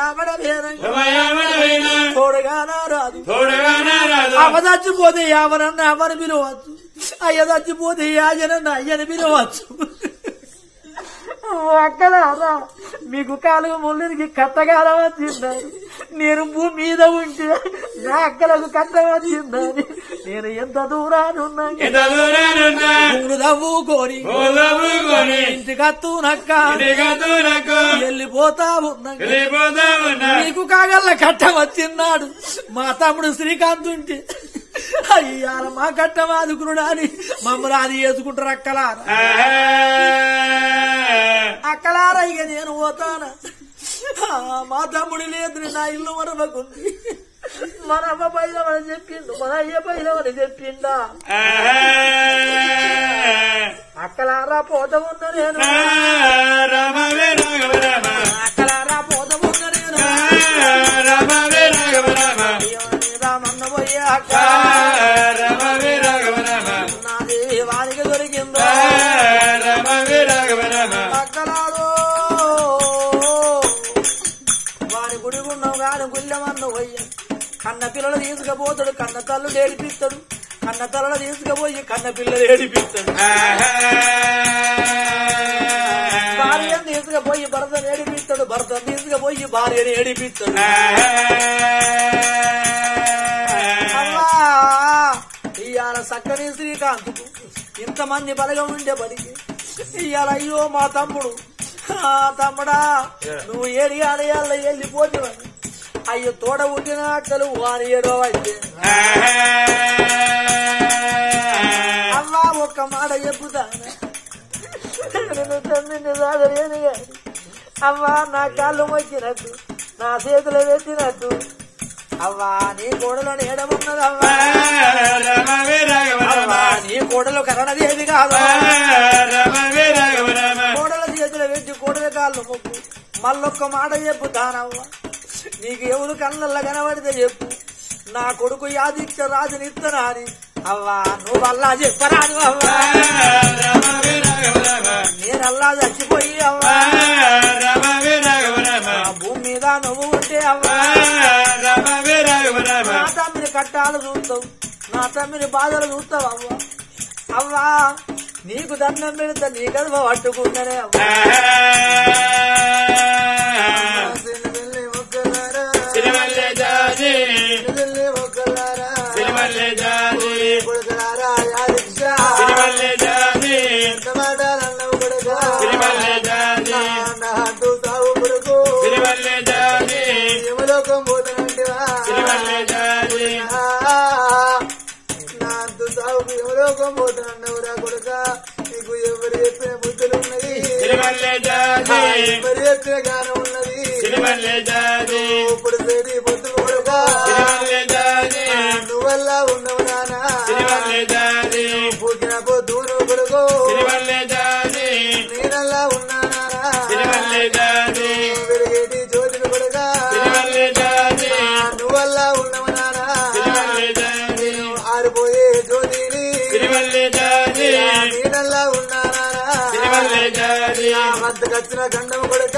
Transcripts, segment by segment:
తోడగానా రాదు అవ చచ్చిపోతే ఎవరన్నా ఎవరు పిలవచ్చు అయ్య చచ్చిపోతే యాజనన్నా అయ్యని పిలవచ్చు అక్కడారా మీకు కాలువ ముళ్ళకి కట్టగాలం వచ్చిందని నేను భూమి మీద ఉంటే నా అక్కలకు కట్ట వచ్చిందని నేను ఎంత దూరానున్నాను దవ్వుకొని ఇంటికత్తు నక్క వెళ్ళిపోతా ఉన్నా నీకు కాగల్ల కట్ట వచ్చిన్నాడు మా తమ్ముడు శ్రీకాంత్ ఉంటే అయ్యాల మా కట్ట వాదుకున్నాడు అని మమ్మల్ని అది వేసుకుంటారు అక్కలారా ఇక నేను పోతానా మా తమ్ముడు లేదు నా ఇల్లు మరవకుంది మన అమ్మ పైలవని చెప్పిండు మన అయ్య పైలవని చెప్పిండా అక్కలారా పోత ఉన్న నేను అక్కలారా పోత ఉన్న నేను రామన్న పోయే అక్క నాది వానికి దొరికిందో అక్కలారో వాని గుడిగున్నావు కాని గుళ్ళమన్న పోయ్య కన్న పిల్లలు తీసుకుపోతాడు కన్న తల్లు ఏడిపిస్తాడు కన్న తల్లు తీసుకుపోయి కన్న పిల్లలు ఏడిపిస్తాడు భార్యను తీసుకుపోయి భర్తను ఏడిపిస్తాడు భర్తను తీసుకుపోయి భార్యను ఏడిపిస్తాడు ఇవాళ చక్కని శ్రీకాంత్కు ఇంతమంది బలగం ఉండే బలికి ఇవాళ అయ్యో మా తమ్ముడు తమ్ముడా నువ్వు ఏడియాలయాల వెళ్ళిపోతావని అయ్యో తోడ పుట్టిన అక్కలు వాని ఏడో అయితే అమ్మా ఒక్క మాట చెప్పుతాను తమ్మిని సాగలేను కానీ అమ్మా నా కాళ్ళు మొక్కినట్టు నా చేతులు పెట్టినట్టు అవ్వా నీ కోడలో నేడమున్నదవ్వా నీ కోడలు కరణదేవి కాదు కోడల చేతులు పెట్టి కోడల కాళ్ళు మొక్కు మళ్ళొక్క మాట చెప్పుతానవ్వా నీకు ఎవరు కళ్ళల్లో కనబడితే చెప్పు నా కొడుకు యాదిక్ష రాజునిత్తనా అని అవ్వా నువ్వు అల్లా చెప్పరాదు అవ్వా నేను అల్లా చచ్చిపోయి అవ్వా భూమి మీద నువ్వు ఉంటే అవ్వా నా తమ్మిని కట్టాలు చూస్తావు నా తమ్మిని బాధలు చూస్తావు అవ్వా అవ్వా నీకు దండం పెడతా నీ కదవ పట్టుకుంటానే అవ్వా పోతున్నవురా కొడుక నీకు ఎవరు చెప్పిన బుద్ధులు ఉన్నది ఎవరు చెప్పిన గానం ఉన్నది ఇప్పుడు చేతి బుద్ధులు కొడుక నువ్వల్లా ఉన్నవు నానా పుట్టిన పొద్దును కొడుకు నేనల్లా ఉన్నా వెలిగేటి జ్యోతిని కొడుక నువ్వల్లా ఉన్నవు నానా ఆరిపోయే జ్యోతిని నీడల్లా ఉన్నానా మద్దకొచ్చిన గండం కొడుక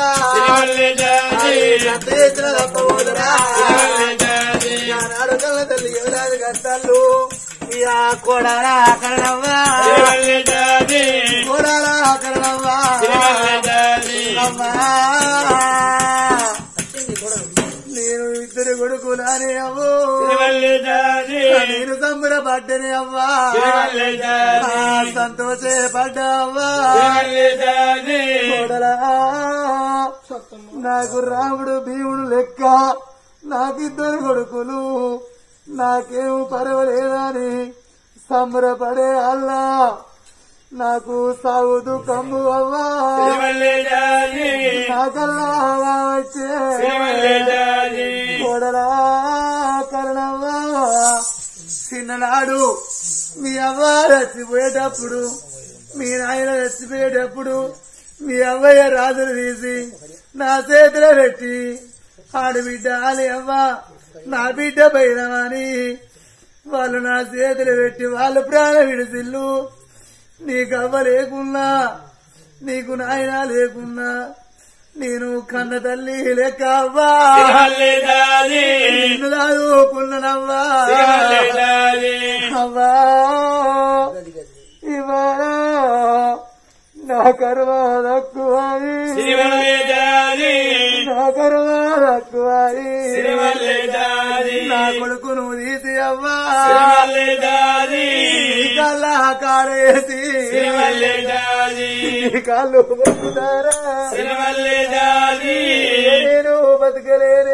చేసిన తప్పబోదరా నాడు కళ్ళ తల్లి ఎవరాది కష్టాలు కోడారా కరణవ్వా కోడారా కరణవ్వా నేను ఇద్దరు కొడుకులానే అవ్వు నేను సంబరపడ్డనే అవ్వా సంతోషే పడ్డా అవ్వా నాకు రాముడు భీముడు లెక్క నాకిద్దరు కొడుకులు నాకేం పర్వాలేదని సంబరపడే అల్లా నాకు సాగు దుఃఖము అవ్వా నాకల్లా వచ్చే కోడలా కరణవ్వా చిన్ననాడు మీ అవ్వ చచ్చిపోయేటప్పుడు మీ నాయన చచ్చిపోయేటప్పుడు మీ అవ్వయ్య రాజులు తీసి నా చేతిలో పెట్టి ఆడబిడ్డ ఆలి అవ్వ నా బిడ్డ పైనమని వాళ్ళు నా చేతులు పెట్టి వాళ్ళు ప్రాణం విడిసిల్లు నీకు అవ్వ లేకున్నా నీకు నాయన లేకున్నా నేను కన్న తల్లి లెక్క అవ్వా నిన్ను దాదుకున్ననవ్వా అవ్వా ఇవాళ నా కర్మ తక్కువని నా కర్మ తక్కువని నా కొడుకు నువ్వు తీసి అవ్వా కల్లా కారేసి కాళ్ళు బతుకుతారా నేను బతకలేనే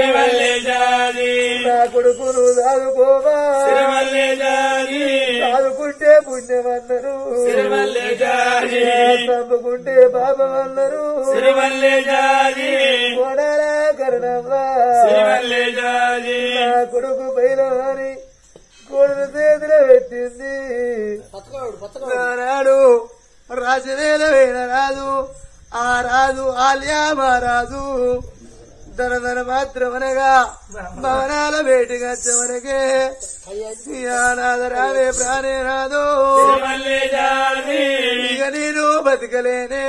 నా కొడుకు నువ్వు దాదుకోవా దాదుకుంటే పుణ్యమన్నారు తప్పుకుంటే పాపమన్నారు కొడాలా కరణవ్వా నా కొడుకు పైలవాని కొడుకు చేతిలో పెట్టింది నాడు రాజవేల వేల రాజు ఆ రాజు ఆలియా మహారాజు ధనధన మాత్రమనగా భవనాల బేటిగా వచ్చవనకే నాదరావే ప్రాణే రాదు ఇక నేను బతకలేనే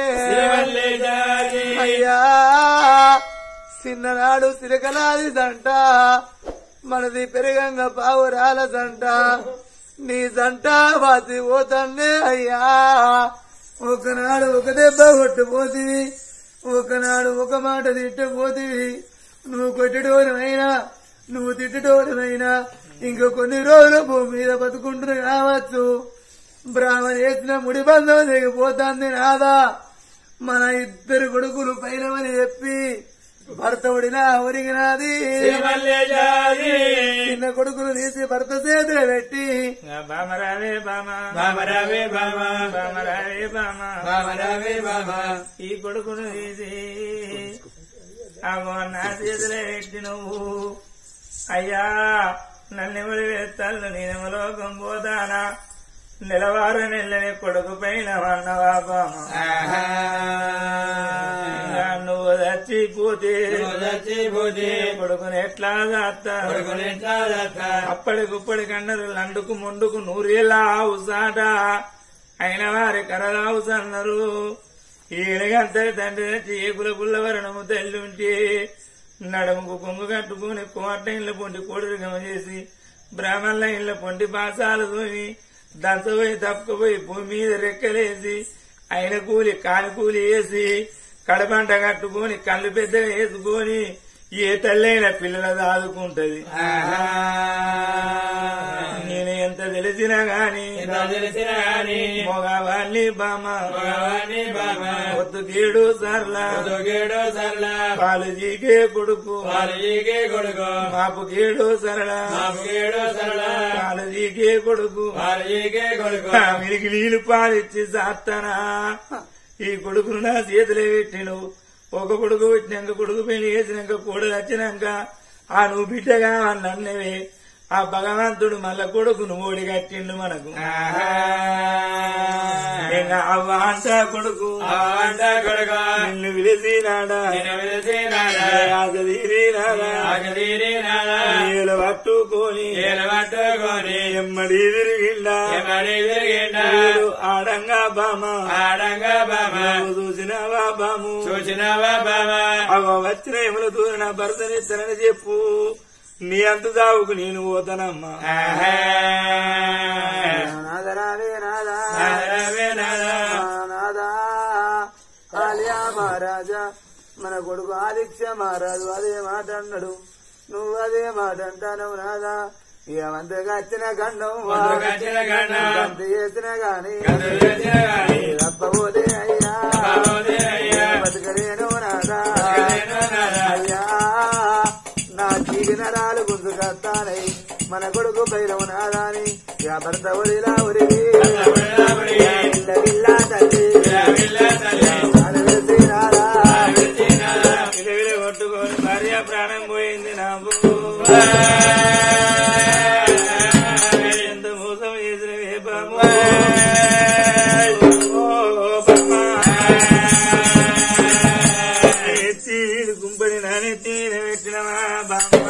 అయ్యా చిన్ననాడు సిరకలాది సంట మనది పెరగంగ పావురాల సంట నీ సంట వాసి పోతండే అయ్యా ఒకనాడు ఒక దెబ్బ కొట్టుపోతివి ఒకనాడు ఒక మాట తిట్టపోతివి నువ్వు కొట్టడోనమైనా నువ్వు తిట్టడోనమైనా ఇంకో కొన్ని రోజులు భూమి మీద బతుకుంటున్నా కావచ్చు బ్రాహ్మణ వేసిన ముడి బంధం దిగిపోతాంది నాదా మన ఇద్దరు కొడుకులు పైనమని చెప్పి భర్త ఉడినా ఒరిగినాది చిన్న కొడుకులు తీసి భర్త చేతులు పెట్టి ఈ కొడుకును తీసి నా చేతులే పెట్టి నువ్వు అయ్యా నన్నెవరి వేస్తాను నేనేమలోకం పోతానా నెలవారు నెల్లని కొడుకు పైన అన్నవా బామ నువ్వు చచ్చిపోతే కొడుకుని ఎట్లా చేస్తా అప్పటికుప్పటి కన్నరు లండుకు ముందుకు నూరేళ్ళ ఔసాట అయిన వారి కరలావుస అన్నారు ఈయనగంతరి తండ్రి చీకుల పుల్లవరణము తల్లుంటే నడుముకు కొంగు కట్టుకుని కోట ఇళ్ళ పొంటి కోడుగమ చేసి బ్రాహ్మణుల ఇళ్ళ పొంటి బాసాలు తోమి దంచపోయి తప్పుకుపోయి భూమి మీద రెక్కలేసి అయిన కూలి కాని కూలి వేసి కడపంట కట్టుకుని కళ్ళు పెద్దగా వేసుకొని ఏ తల్లైన పిల్లల దాదుకుంటది నేను ఎంత తెలిసినా గాని మగవాణ్ణి బామ ఒత్తుగేడు సర్లా పాలు జీకే కొడుకు మాపు గేడు సరళ పాలు జీకే కొడుకు వీరికి నీళ్ళు పాలిచ్చి సాత్తనా ఈ కొడుకును నా చేతులే పెట్టిను ఒక కొడుకు పెట్టినాక కొడుకు పెళ్లి చేసినాక కోడలు వచ్చినాక ఆ నువ్వు బిడ్డగా నన్నవే ఆ భగవంతుడు మళ్ళా కొడుకును ఓడి కట్టిండు మనకు అవ్వ అంట కొడుకు నిన్ను విలిసినాడా పట్టుకొని ఎమ్మడి తిరిగిండా ఆడంగా బామా చూసినావా బాము అవ వచ్చిన ఎముల దూరిన భర్తనిస్తానని చెప్పు నీ అంత దావుకు నేను పోతానమ్మా ఆలియా మహారాజా మన కొడుకు ఆదిక్ష మహారాజు అదే మాట అన్నాడు నువ్వు అదే మాట అంటావు నాదా ఏమంతగా వచ్చిన గండం అంత చేసిన గాని తప్పబోదే అయ్యా బతకలేను నాదా అయ్యా నా జీవినరాలు గుంజుకత్తానై మన కొడుకు బైరవు నాదాని భర్త ఒడిలా ఉరిగి ఇల్లా తల్లి కొట్టుకొని భార్య ప్రాణం పోయింది నాకు ఎంత మోసం చేసిన బాబు ఎత్తి గుంపడి నానెత్తి పెట్టినవా బామ్మ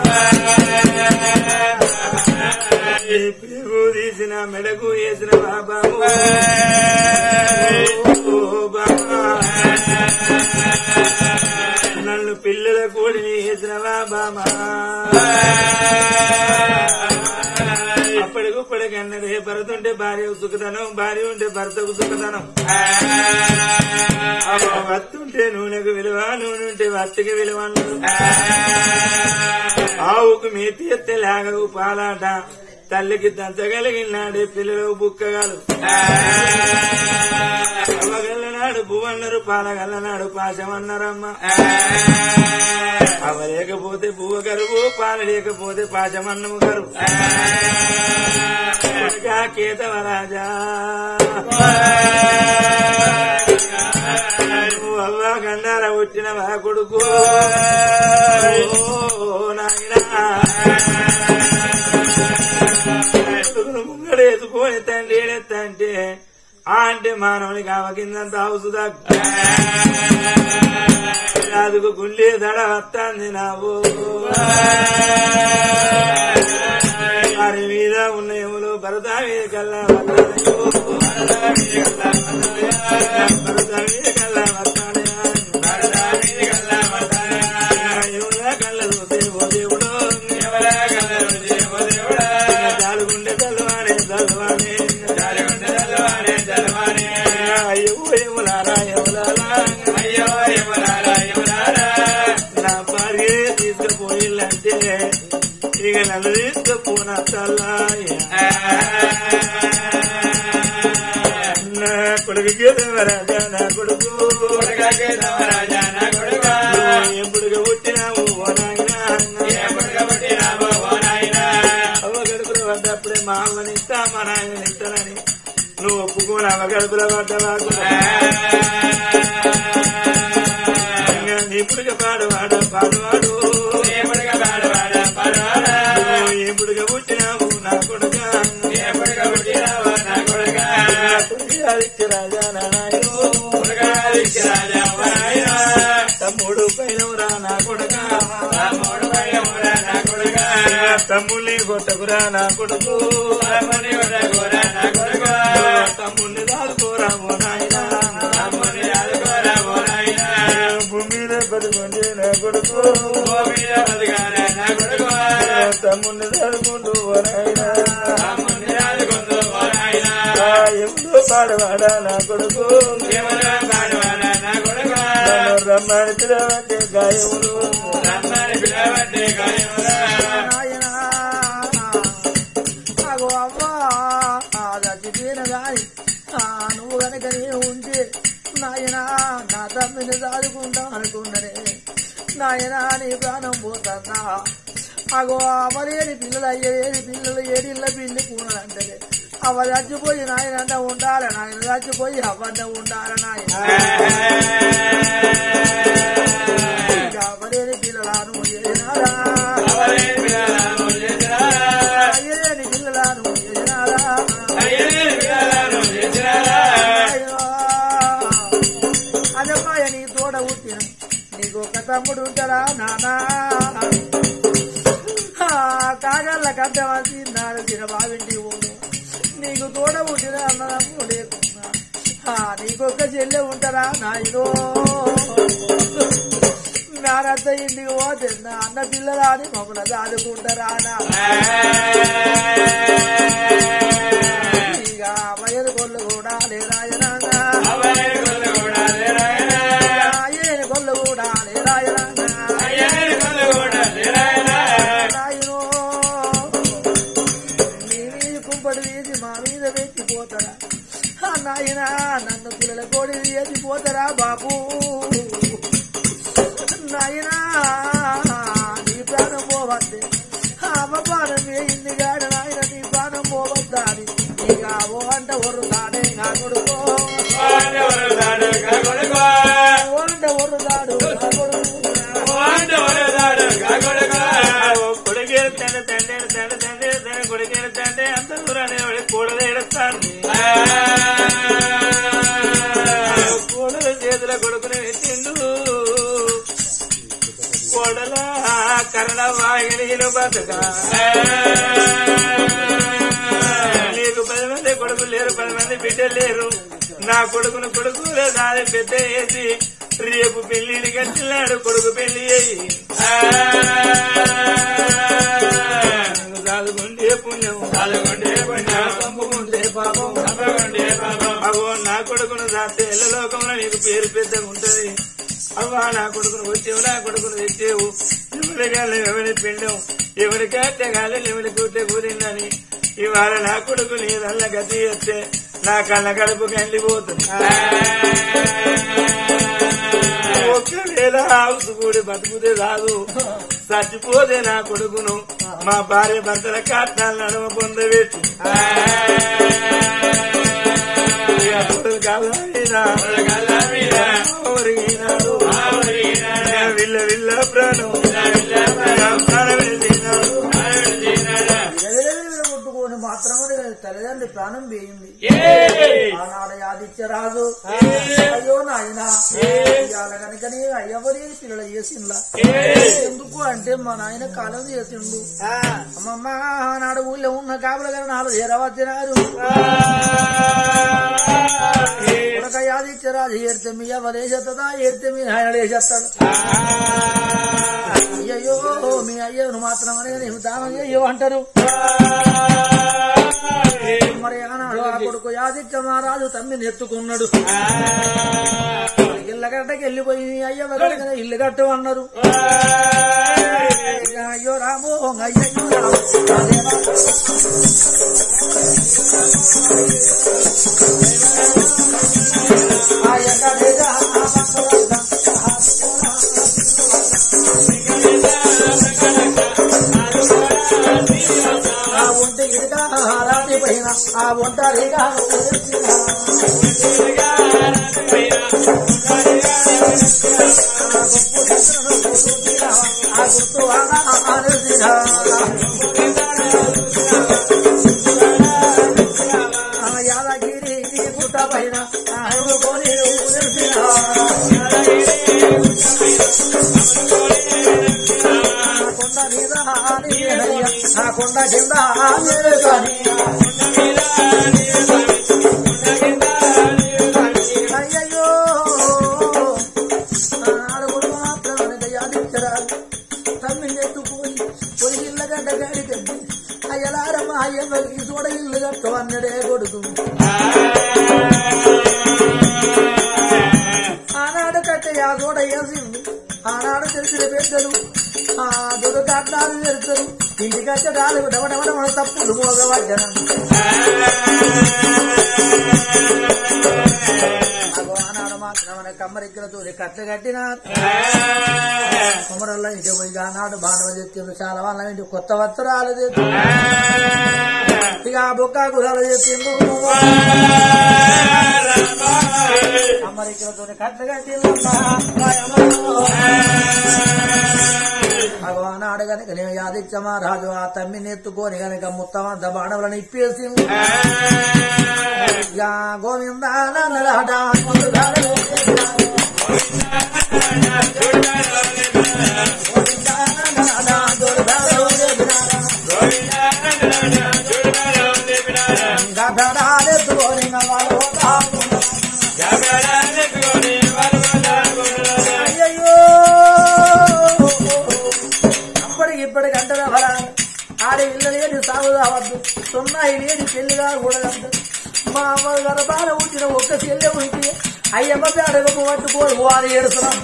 పేగు తీసిన మెడకు వేసిన బాబు బామ్మ కన్నడే భరతుంటే భార్య సుఖతనం, భార్య ఉంటే భర్తకు సుఖతనం. వత్తుంటే నూనెకు విలువ, నూనె ఉంటే వత్తికి విలువ. ఆవుకు మేతి ఎత్తే లాగవు పాలాట, తల్లికి దంచగలిగినాడే పిల్లలకు బుక్కగాలు. అవ్వగల్లనాడు బువ్వన్నారు, పాలగల్లనాడు పాశమన్నారమ్మ. అవ లేకపోతే బువ్వ గరువు, పాల లేకపోతే పాశమన్నము గరువు. కేతవరాజా అవ్వ గండార వచ్చిన వా కొడుకు నాయనా ముంగడేసుకొని తండ్రి ఏడెత్తంటే ఆ అంటే మానవునికి ఆవ కిందంత అవుసుదా అదుకు గుండె దడ వస్తాంది నావు. వారి మీద ఉన్న ఎములు భరత మీద కల్లా వస్తానయో, భరత మీద కల్లా వస్తానయా, ఎవరా కళ్ళ చూసే ఓ దేవుడు, చాలుగుండె చల్వానే చల్వానే, అయ్యో ఎములారా ఎములారా, నా భార్య తీసుకుపోయిల్లంటే ఇక నన్ను తీసుకుపోనా తల్లాయ. నా కొడుకు దేవరాజా నా కొడుకు, ఎప్పుడుగా పుట్టినావు ఓ నాయనా, అవ్వ గడుపుల పడ్డప్పుడే మా అమ్మనిస్తా మా నాయననిస్తానని నువ్వు ఒప్పుకోని అవ్వ గడుపుల పడ్డవాకు. ఎప్పుడుగా పాడువాడు పాడువాడు, ఎప్పుడుగా పుట్టినావు నా కొడుక, రాజా నాయన, తమ్ముడు పైనవురా నా కొడుక, తమ్ముడిని కొట్టకురా నా కొడుకు, తమ్ముడిని దాదుకోరా ఓ నాయన, భూమిలో బతుకుంటే నా కొడుకు, తమ్ముడిని దాదుకుంటూ ఓ నాయన, ఎప్పుడు పాడవాడా నా కొడుకు, రమ్మని పిలవట్టే గాయములు, చచ్చిపోయిన గాని నువ్వు కనుక నేను ఉంటే నాయనా నా తమ్మిని దాదుకుంటాం అనుకున్ననే, నాయనా నీ ప్రాణం పోతుందా. అగో అమలేని పిల్లలు అయ్యేది పిల్లలు ఏడిళ్ళ పిల్లి కూనంటే అవ చచ్చిపోయి నాయనంట ఉండాలి, నాయన చచ్చిపోయి అవ్వంట ఉండాలి. నాయన అమలేని పిల్లలను చేసినారా, అయ్యేని పిల్లలను చేసినారా, అదమ్మాయ నీ తోడ పుట్టిన నీకు ఒక తమ్ముడు ఉంటాడా నానా, కాగళ్ళ కట్టవలసి నాడు తిన బావింటి ఊరు, నీకు తోడ పుట్టిన అన్నదమ్ము లేకున్నా నీకొక్క చెల్లె ఉంటారా నాయనో. నానంత ఇంటికి పోతే నా అన్న పిల్లరా అని మమ్మల్ని దాదుకుంటారా ఇక అమ్మయ్యని కొళ్ళు కూడా లేరాయనా, అయ్యని కొళ్ళు కూడా లేరాయనా, నాయనో నీ మీద కుంపడి వేసి మా మీద వెతిపోతారా నాయనా, నన్ను పిల్లల కోడి వేసిపోతారా బాబు. నాయనా నీ ప్రాణం పోవద్దే, అమ్మ ప్రాణం వేయింది గాడు నాయన నీ ప్రాణం పోవద్దా అని ఇక ఓ అంట ఒర్రుతాడే నా కొడుకో, ఓరంట ఒర్రుతాడు కొడుకేరు తండ్రి తండ్రి తండ్రి తండ్రి తండ్రి కొడుకేరు తండ్రి అంత దూరాన్ని కూడలు ఏడుస్తాను. కూడల చేతుల కొడుకుని పెట్టిండు, కోడల కరణ వాగినీలు బతుక. నీకు 10 మంది కొడుకులు లేరు, 10 మంది బిడ్డలు లేరు. నా కొడుకును కొడుకు దాని పెద్ద వేసి రేపు పెళ్లిని కట్టినాడు కొడుకు పెళ్లి అయ్యి చదువుకుంటే పుణ్యం, చదువుకుంటే పుణ్యం, ఎల్ల లోకంలో నీకు పేరు పెద్దగా ఉంటది. అవ్వా నా కొడుకును వచ్చేవు, నా కొడుకును తెచ్చేవు, ఎవరి గాలి ఎవరి పిండం, ఎవరి కట్టె గాలి ఎవరి కూతే కూరిందని ఇవాళ నా కొడుకు నీదల్ల గతి చేస్తే నా కళ్ళ కడుపు కండిపోతుంది. ఒక్కవేళ హౌస్ కూడి బతుకుతే రాదు, చచ్చిపోతే నా కొడుకును మా భార్య భర్తల కట్నాలు నడుమ పొందబెట్టు. విల్ల విల్ల ప్రాణం ముట్టుకొని మాత్రమే తల్లిదండ్రి ప్రాణం వేయింది. ఆనాడు ఆదిత్యరాజు అయ్యో నాయన ఇవాళ కనుకనే అయ్యవరి పిల్లలు చేసిండ్లా. ఎందుకు అంటే మా నాయన కాలం చేసిండు. అమ్మమ్మ ఆనాడు ఊళ్ళో ఉన్న కాపుల గారు నాలుగు చేరవచ్చినారు. ఆదిత్యరాజు ఏడితే మీ ఎవరే చెత్తదా, ఏడితే మీ ఆయనడే చెత్తాడు. అయ్యయ్యో మీ అయ్యను మాత్రం అనేది నేను దానం అయ్యో అంటారు. మరి ఆనాడు ఆ కొడుకు ఆదిత్య మహారాజు తమ్మిని ఎత్తుకున్నాడు. ఇళ్ళ గడ్డకి వెళ్ళిపోయి అయ్యవ గడ్డ ఇల్లు కట్టు అన్నారు. అయ్యో రాము అయ్యో రాము ఉంటే ఇదిగా రాత్రి పైన ఆ ఒంటరిగా యాదగిరి గుట్ట పైన కొండ మీద ఆ కొండ కింద అయ్యయ్యో ఆడగొడు మాత్రం యాదించరాదు. తమ్మిని ఎత్తుకుని పొడి ఇళ్ళ గడ్డ గాడి తెచ్చి అయ్యలారమ్మ అయ్యమ్మకి చూడ ఇల్లు కట్టు అన్నడే కొడుకు. ఆనాడు కట్టే ఆ చూడ వేసింది. ఆనాడు తెలిసిన పెద్దలు ఆ దుర్గాలు వెళ్తారు. ఇంటికి వచ్చేటాలు డవడవడ తప్పులు మోగవద్దనం. ఆనాడు మాత్రం కమ్మరిక్కలతో కట్లు కట్టిన కుమరల్లో ఇంటి పోయి ఆనాడు బాణవ చెప్పిండు. చాలా వాళ్ళ ఇంటి కొత్త వస్త్రాలు తెచ్చు ఇక బొక్క గురాలు చెప్పిండు. కమ్మరిక్కలతో కట్లు కట్టిండు. భగవానాడు గనక నేను ఆదిత్య మహారాజు ఆ తమ్మిని ఎత్తుకొని గనక మొత్తమంత బాణవులను ఇప్పేసింది. గోవింద అయ్యయ్యో ఇప్పటి గంటల ఫలా ఆడే ఇళ్ళ లేని సాగు కావద్దు, సున్నాయి లేని పెళ్లి కాకూడదు. మా అమ్మ గర్భాన ఉంచిన ఒక్క చెల్లె ఉంటే అయ్యమ్మ పేడగమ్మ పట్టుకోరు వారు ఏడుస్తున్నాం.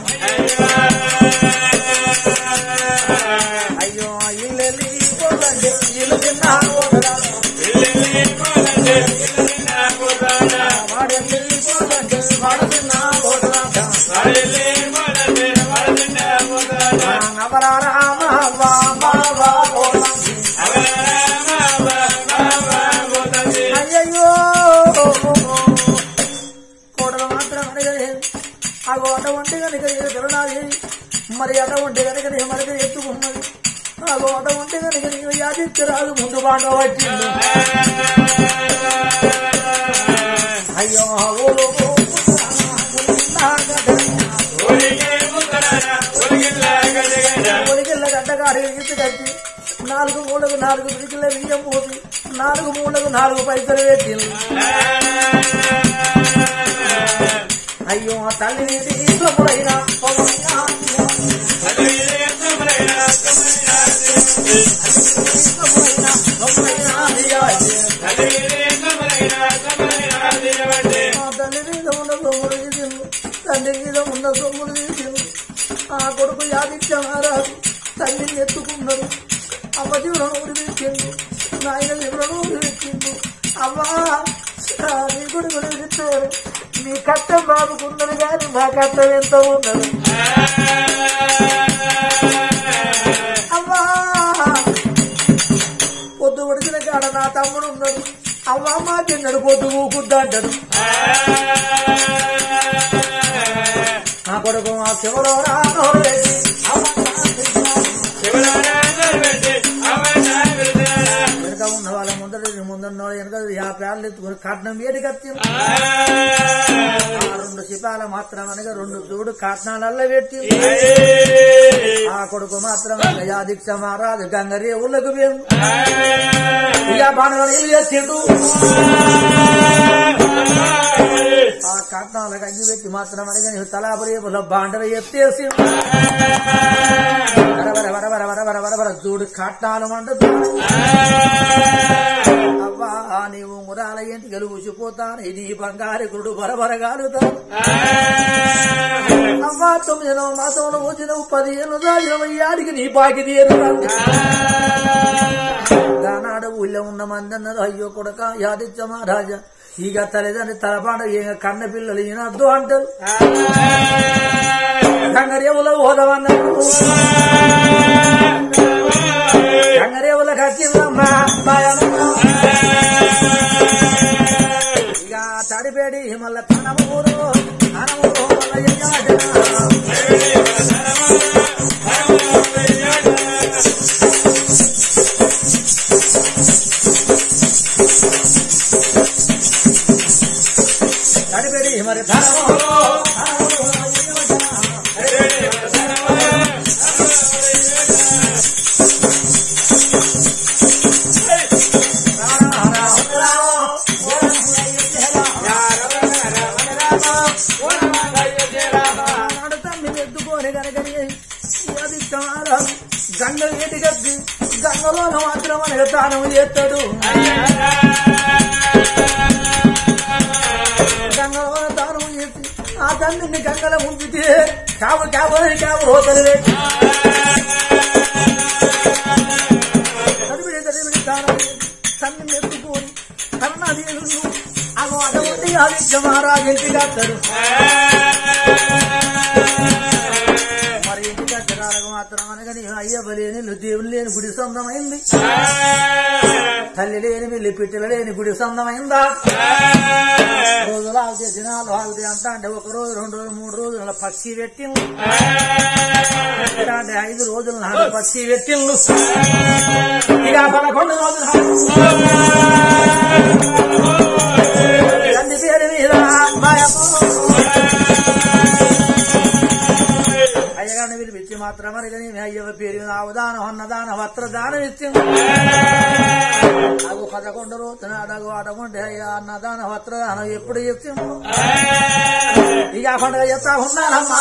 అయ్యో ఇల్లు ఇల్లు తిన్నా అయ్యయ్యో కోటలు మాత్రం అనగలేదు. ఆ గోట ఉంటే కనుక కరుణాదేవి మరి అట ఉంటే కనుక నేను మనకి ఎత్తుకున్నది. ఆ గోట ఉంటే కనుక నేను యాదిత్యరాజు ముందు బాట వచ్చింది. అయ్యో ఒలిగిళ్ళ గడ్డగాడు ఎత్తి కట్టి 4 మూలకు 4 పిడికిళ్ళ బియ్యం పోసి 4 మూలకు 4 పైసలు పెట్టింది. అయ్యో తల్లి ఇంట్లోనైనా తల్లి మీద ఉన్న ఉన్న సొమ్ములు తీసిండు ఆ కొడుకు యాదిత్య మహారాజు తల్లిని ఎత్తుకున్నాడు అమ్మ జీవనం ఉడిపించిండు నాయన జీవనం ఉడిపించిండు అమ్మా నీ కొడుకులు విడిచారు నీ కట్టం బాబుకున్నది కానీ నా కట్టం ఎంతో ఉన్నది అమ్మా పొద్దు పడిచిన కాడ నా తమ్ముడు ఉన్నాడు అవ్వ మా తిన్నాడు పొద్దు ఊకుద్దా అంటాడు నా కొడుకు మా శివలో వెనక ఉన్న వాళ్ళ ముందన్న వెనక 50 ఏళ్ళు ఎత్తుకుని కట్నం ఏడికి వచ్చింది 2 శిపాల మాత్రం అనగా 2 చూడు కట్నాలల్లో పెట్టి ఆ కొడుకు మాత్రం యాదీక్ష మహారాజు గంగరే ఊళ్ళకు మేము ఇక బాణలు నీళ్ళు చేసిండు ఆ కట్నాలకు అంగి పెట్టి మాత్రం అనగా తలాపరేపుల బాండలు ఎత్తేసి చూడు కట్నాలు మంటూ అవ్వా నీవు మురాల ఇంటికి ఊసిపోతాను ఇది బంగారుకుడు బరబరగాలుతాను అవ్వా 9వ మాసంలో వచ్చినవు 10 ఏళ్ళు 20 ఏడికి నీ బాకి తీరుతాను దానాడు ఊళ్ళో ఉన్న మంది అన్నారు అయ్యో కొడక యాదిత్య మహారాజా ఇక తల్లిదండ్రి తలపాండ కన్న పిల్లలు ఈయనద్దు అంటారు కంగరేవులో ఓదవన్నారు కంగరేవులకు వచ్చిందమ్మా ఇక తడిపేడి మళ్ళా కనమూరు తడిపేడి మరి గంగ ఏటికద్ది గంగలో మాత్రం అనగా దానం చేస్తాడు గంగలో దానం చేసి ఆ తండ్రిని గంగల ముంపితే కావు రోతలు తడిపిడి దానం తండ్రిని ఎత్తుకొని కర్ణాదీలు అగో అటువంటి ఆదిత్య మహారాజు ఇంటికి వస్తాడు మరి ఇంటికి వచ్చడానికి మాత్రం అనగాని అయ్యప్ప లేని దేవుడు లేని గుడి సొంతమైంది తల్లి లేని మిల్లి పిట్టెలు లేని గుడి సొంతమైందా రోజులు ఆగితే దినాలు ఆగితే అంతా అంటే 1 రోజు 2 రోజులు 3 రోజుల పక్షి పెట్టిండు అంటే 5 రోజుల నాడు పక్షి పెట్టిండు ఇక 11 రోజులు తండ్రి పేరు మీద అయ్యగారిని పిలిపించి మాత్రం కానీ అయ్యవ పేరు మీద అవదానం అన్నదాన వస్త్రదానం ఇచ్చింది అగు 11 రోజున అడగు అడగుంటే అయ్యా అన్నదాన వస్త్రదానం ఎప్పుడు ఇచ్చిండు ఇక పండుగ చెప్తా ఉన్నానమ్మా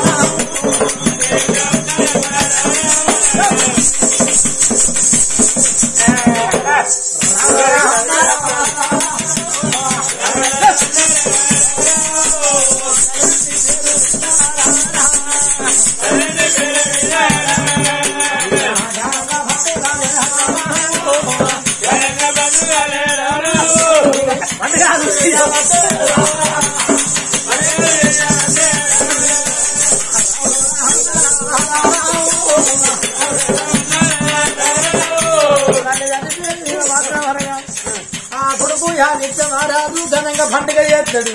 ఆ కొడుకు యాదిత్య మహారాజు ఘనంగా పండుగ చేస్తాడు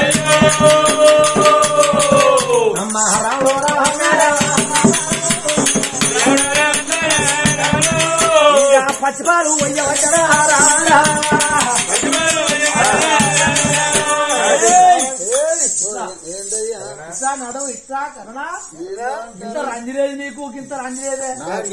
పచ్చిపాలు నడవు ఇట్లా కరణా ఇంత రంజిలేదు నీకు ఇంత రంజిలేదే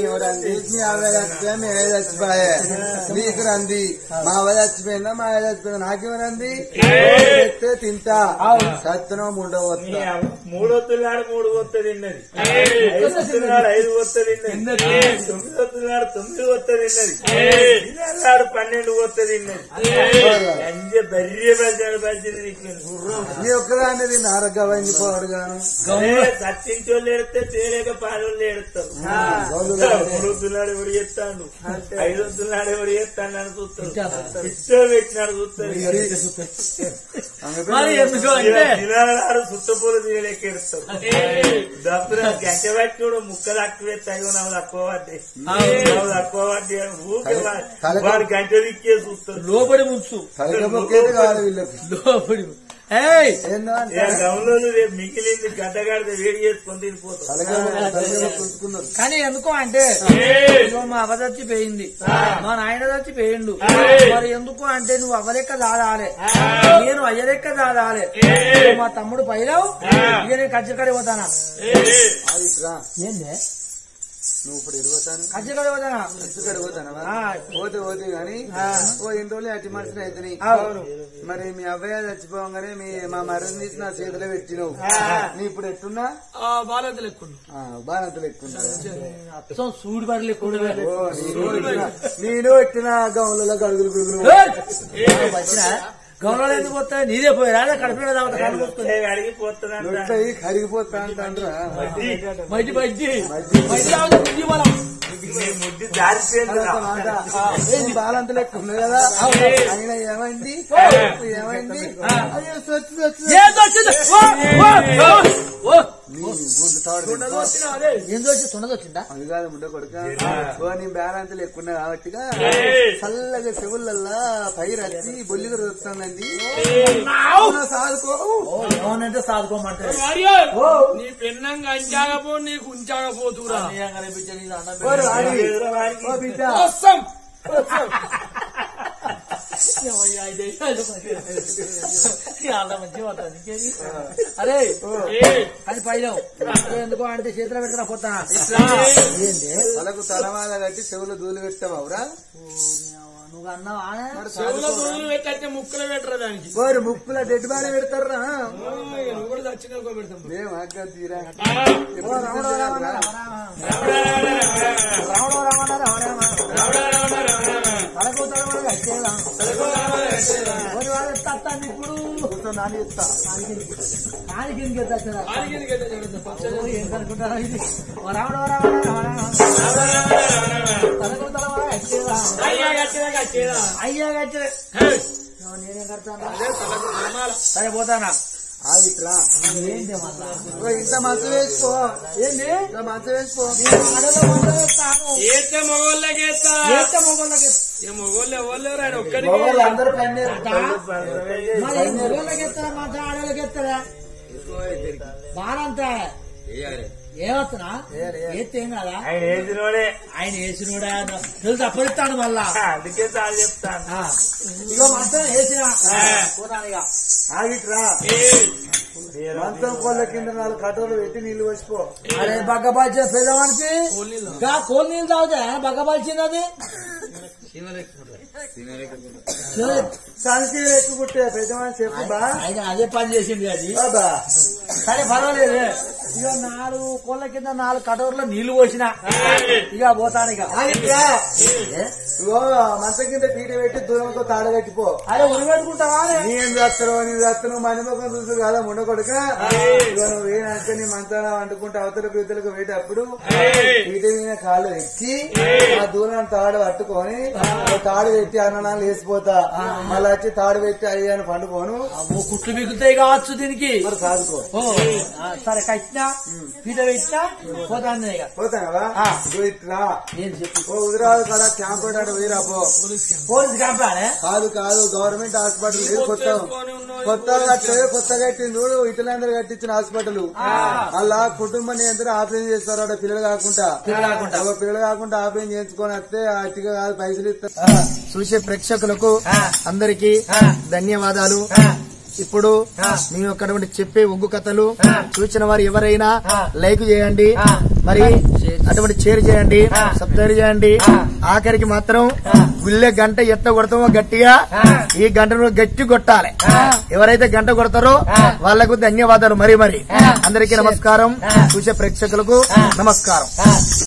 నీకు రంది మా చచ్చిపోయిందా మా చచ్చిపోయిందా నాకేమో రంది తింటా సత్యనం ఉండవచ్చు 3 ఒత్తులు నాడు 3 ఒత్త తిన్నది 5 ఒత్తులు నాడు 5 ఒత్త తిన్నది 9 ఒత్తులు నాడు 9 ఒత్త తిన్నది 12 ఒత్త తిన్నది బర్రె పరిచయం నీ ఒక్కదాన్ని దీన్ని ఆరోగ్యమైంది పోడు గాను సత్తించోళ్ళు ఎడితే తేలేక పాలోళ్ళు ఎడతారు మూడొద్దులాడు ఎవరు చేస్తాడు 5 వద్దులాడు ఎవరు చేస్తాడు అని చూస్తారు ఇష్టం పెట్టినాడు చూస్తారు సుత్తపూలు తీయలేక ఎడతారు దప్పుడు గంట పట్టినోడు ముక్కలు తక్కువ తగ్గు నవ్వు తక్కువ పడ్డాయి తక్కువ పడ్డాయి ఊకే వాడు గంట దిక్కే చూస్తారు లోపడి ముంచు లోపడి గమలో రేపు మిగిలింది గడ్డగాడితే వేడి చేసుకొని తిరిగిపోతాం కానీ ఎందుకో అంటే మా అవ్వ చచ్చిపోయింది మా నాయన చచ్చిపోయిండు మరి ఎందుకు అంటే నువ్వు అవ్వలెక్క దాదాలే నేను అయ్యలెక్క దాదాలే మా తమ్ముడు పైరావు ఇక నేను కచ్చకడి పోతానా ఏందే నువ్వు ఇప్పుడు ఎరుగుతాను కచ్చకడి పోతానా పోతే పోతే గాని ఓ 2 రోజులు అట్టి మనిషిని అయితే మరి మీ అబ్బాయి చచ్చిపోగానే మా మరణం తీసి నా చేతిలో పెట్టినవు నీ ఇప్పుడు ఎట్టున్నా బాలంతలు ఎక్కుండు బాలంతలు ఎక్కుంటా సూడి బర్రెలు ఎక్కువ నేను పెట్టిన గౌన్లలో గడుగులు గుడుగులు గౌరవాలు ఎందుకు పోతాయి నీదే పోయారా కడుపు కరిగిపోతా అంటారా మట్టి బజ్జి ముడ్డి జారిపోయింది బాలంతలు ఎక్కువ ఉంది కదా ఆయన ఏమైంది ఏమైంది వచ్చిందా అది కాదు ముండ కొడుక నీ బ్యాలంతలు ఎక్కువ కాబట్టిగా చల్లగా చెవులల్లా పైరు వచ్చి బొల్లిగా వస్తుందండి సాదుకో ఏమనంటే సాదుకోమంటారు నీ పెన్నంగా అంచాగపో నీకు ఉంచాగపోతురా అరే అది పైన ఎందుకో అంటే చేతిలో పెట్టుకున్నా పోతానా తలకు తలమాల కట్టి చెవులు దూలు పెట్టావురా నువ్వు అన్నావా పెట్టే ముక్కలు పెట్టరా దానికి ముక్కుల డెడ్ బాడీ పెడతారా నువ్వు కూడా దక్షిణ పెడతాం మేము అక్క తీరా ఇప్పుడు నాని ఇస్తా ఏంటనుకుంటారా ఇది అయ్యా గచ్చే నేనేం కడతాను సరే పోతానా ఆగిట్రా ఇంత మంచు వేసుకో ఏంటి మంచు వేసుకో ఏతే మొగోళ్ళకేస్తా మొగోళ్ళు ఎవరు రాడు ఒక్కడి అందరూ మొగోళ్ళకెత్తారా మా ఆడోళ్ళకెత్తారా బాగా ఏమవుతున్నా ఏం కదా ఆయన వేసినోడే ఆయన వేసినోడా తెలుసు అప్పటిస్తాడు మళ్ళా అందుకే చాలా చెప్తాను ఇగో మాత్రం వేసిన పోతానిగా ఆగిట్రా మంచం కోళ్ళ కింద 4 కటోలు పెట్టి నీళ్లు పోసిపో అరే బగ్గబాల్చిన పెద్దవానికి కోల్ నీళ్ళు తాగుతా బగ్గబాల్చింది అది సంఖ్య ఎక్కుకుంటే పెద్దవాని చెప్పు బా ఆయన అదే పని చేసింది అది సరే పర్వాలేదు ఇక 4 కోళ్ళ కింద 4 కటోర్లో నీళ్లు పోసిన ఇక పోతాను ఇక మంచం కింద పీట పెట్టి దూరంతో తాడగట్టిపో అరే ఉరి పెట్టుకుంటావా నేను చేస్తాను నేను చేస్తాను మణిముఖం చూసు కదా ఉండకొడుక నువ్వు ఏనంటే నీ మంచాల వండుకుంటే అవతలకు ఇద్దలకు వేటప్పుడు పీట మీద కాళ్ళు ఎక్కి ఆ దూరం తాడు పట్టుకొని తాడు పెట్టి అన్నాలు వేసిపోతా మళ్ళీ వచ్చి తాడు పెట్టి అయ్యాను పండుకోను కుట్లు మిగులుతాయి కావచ్చు దీనికి మరి సాదుకో సరే కట్టినా పీట పెట్టినా పోతాను ఇక పోతావా ఇట్లా నేను చెప్పి హుజరాబాద్ కాడ క్యాంప్ వేరాపో పోలీసు క్యాంపానే కాదు గవర్నమెంట్ హాస్పిటల్ లేదు కొత్తగా కట్టిండు ఇతరులందరూ కట్టించిన హాస్పిటల్ అలా కుటుంబ నియంత్రణ ఆపరేషన్ చేస్తారు అక్కడ పిల్లలు కాకుండా ఆపరేషన్ చేయించుకొని వస్తే అట్టిగా కాదు పైసలు ఇస్తారు చూసే ప్రేక్షకులకు అందరికీ ధన్యవాదాలు ఇప్పుడు మేము అక్కడ చెప్పే ఒగ్గు కథలు చూసిన వారు ఎవరైనా లైక్ చేయండి మరి అటువంటి షేర్ చేయండి సబ్స్క్రైబ్ చేయండి ఆఖరికి మాత్రం గుళ్ళె గంట ఎత్త కొడతామో గట్టిగా ఈ గంటను గట్టి కొట్టాలి ఎవరైతే గంట కొడతారో వాళ్లకు ధన్యవాదాలు మరి అందరికీ నమస్కారం చూసే ప్రేక్షకులకు నమస్కారం